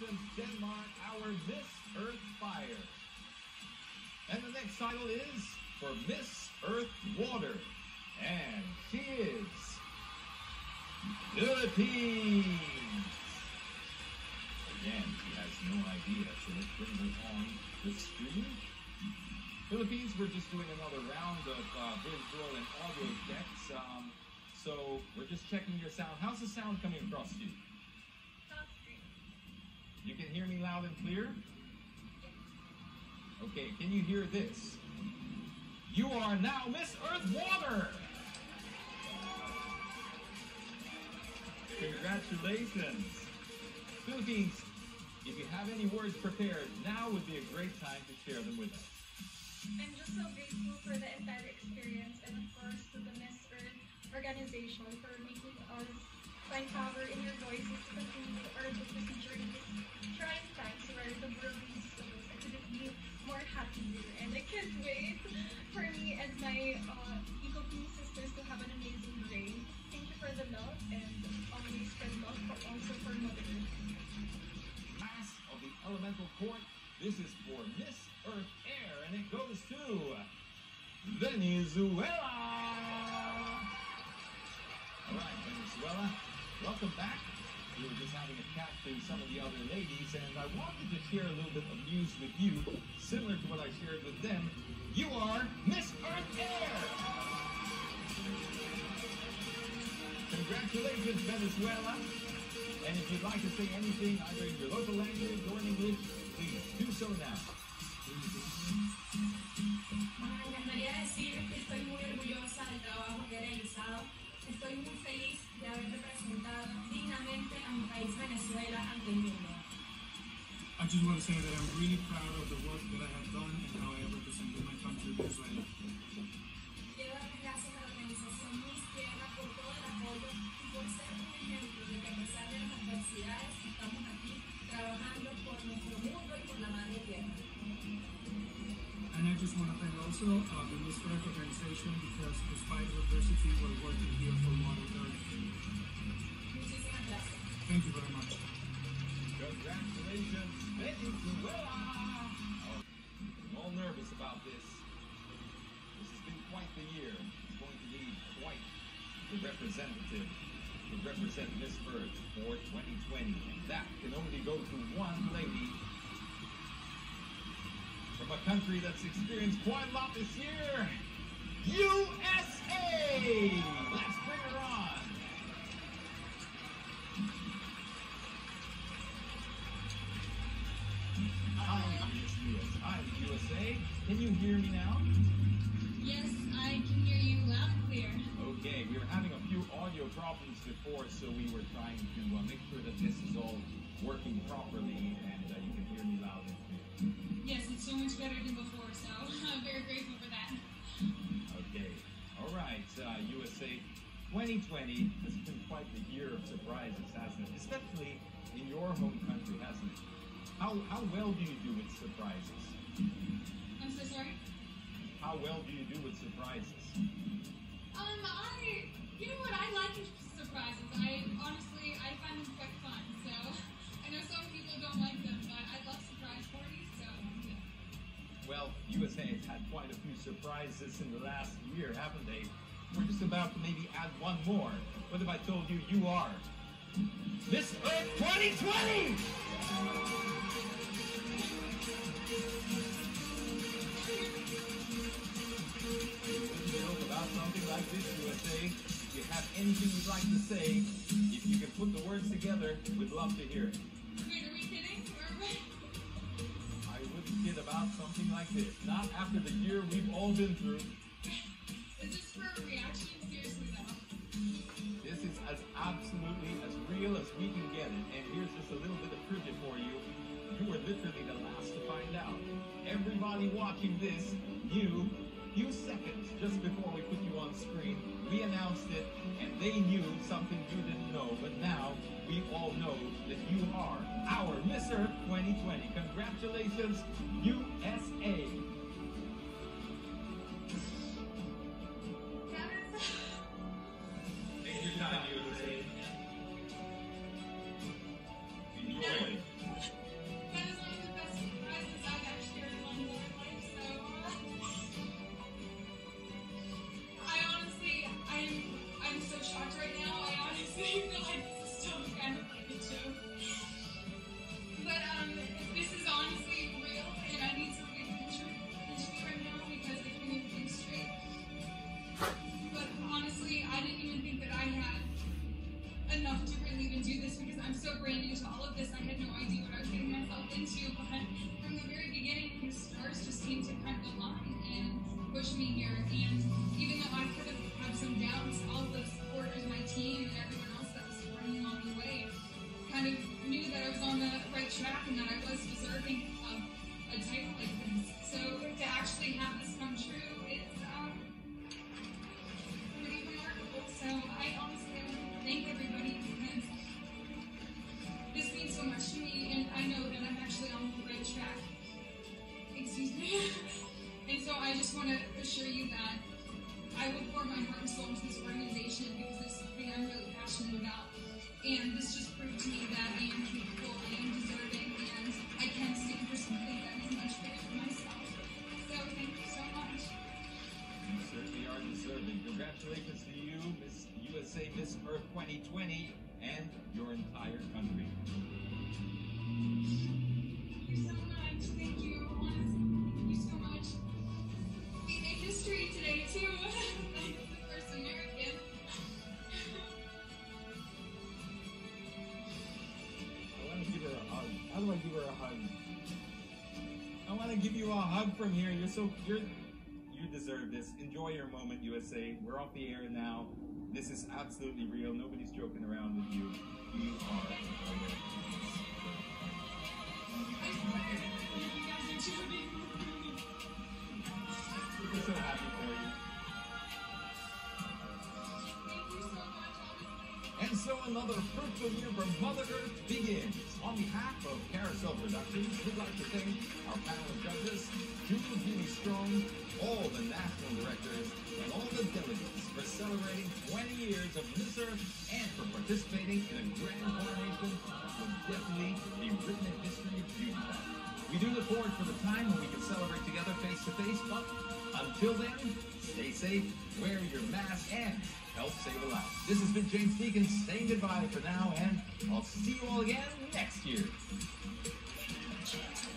Netherlands, Denmark, our Miss Earth Fire. And the next title is for Miss Earth Water. And she is Philippines. Again, she has no idea, so let's bring her on the screen. Philippines, we're just doing another round of visual and audio checks. So we're just checking your sound. How's the sound coming across to you? Sounds great. You can hear me loud and clear? Okay, can you hear this? You are now Miss Earth Water! Congratulations! Philippines, if you have any words prepared, now would be a great time to share them with us. I'm just so grateful for the entire experience and of course to the Miss Earth organization for making us find power in your voices to continue our procedure in this trying times where the world needs us. I couldn't be more happier and I can't wait for me and my Eco-Queen sisters to have an amazing day. Thank you for the love and always spread love, but also for Mother Earth. Mass of the Elemental Court, this is for Miss Earth Air, and it goes to Venezuela! All right, Venezuela, welcome back. We were just having a chat to some of the other ladies, and I wanted to share a little bit of news with you, similar to what I shared with them. You are Miss Earth Air! Congratulations, Venezuela! And if you'd like to say anything, either in your local language or in English, please do so now. Me encantaría decir que estoy muy orgullosa del trabajo que he realizado. Estoy muy feliz de haber representado dignamente a mi país Venezuela ante el mundo. I just want to say that I'm really proud of the work that I have done and how I have represented my country, Venezuela. Quiero dar las gracias a la organización Miss Tierra por todo el apoyo y por ser un ejemplo de que a pesar de las adversidades estamos aquí trabajando por nuestro mundo y por la madre tierra. And I just want to thank also the Miss Earth organization because despite of adversity, we're working here for Mother Earth. Muchísimas gracias. Thank you very much. Congratulations, Venezuela! I'm all nervous about this. This has been quite the year. It's going to need quite the representative to represent Miss Earth for 2020. And that can only go to one lady from a country that's experienced quite a lot this year, USA! Let's bring her on! Hi, USA. Can you hear me now? Yes, I can hear you loud and clear. Okay, we were having a few audio problems before, so we were trying to make sure that this is all working properly and you can hear me loud and clear. Yes, it's so much better than before, so I'm very grateful for that. Okay. All right, USA 2020 has been quite the year of surprises, hasn't it? Especially in your home country, hasn't it? How well do you do with surprises? I'm so sorry. How well do you do with surprises? You know what, I like surprises. I find them quite fun, so I know some people don't like them, but I love surprise parties, so yeah. Well, USA has had quite a few surprises in the last year, haven't they? We're just about to maybe add one more. What if I told you you are Miss Earth 2020? About something like this, USA. If you have anything you'd like to say, if you can put the words together, we'd love to hear it. Wait, are we kidding? I wouldn't kid about something like this. Not after the year we've all been through. Is this for a reaction? Seriously though. This is as absolutely as real as we can get it. And here's just a little bit of trivia for you. You were literally the last to find out. Everybody watching this knew few seconds just before we put you on screen, we announced it, and they knew something you didn't know, but now we all know that you are our Miss Earth 2020. Congratulations, USA! Take your time, USA. Enjoy. red track and that I was deserving of a title like this. So to actually have this come true is pretty remarkable. So I honestly want to thank everybody because this means so much to me, and I know that I'm actually on the right track. Excuse me. And so I just want to assure you that I will pour my heart and soul into this organization because it's something I'm really passionate about. And this just proved to me that I am capable, I am deserving, and I can stand for something that is much bigger than myself. So thank you so much. You certainly are deserving. Congratulations to you, Miss USA Miss Earth 2020, and your entire country. Thank you so much. Thank you. Honestly, thank you so much. We made history today, too. I'm the first American. I want to give her a hug. How do I give her a hug? I want to give you a hug from here. You deserve this. Enjoy your moment, USA. We're off the air now. This is absolutely real. Nobody's joking around with you. You are Americans. I swear, you guys are joking. We're so happy for you. Thank you so much, honestly. And so another fruitful year for Mother Earth begins. On behalf of Carousel Productions, we'd like to thank our panel of judges, Julie Beauty Strong, all the national directors, and all the delegates for celebrating 20 years of Miss Earth and for participating in a grand coronation that will definitely be written in history of beauty. We do look forward for the time when we can celebrate together face to face, but until then, stay safe, wear your mask, and help save a life. This has been James Deacon saying goodbye for now, and I'll see you all again next year.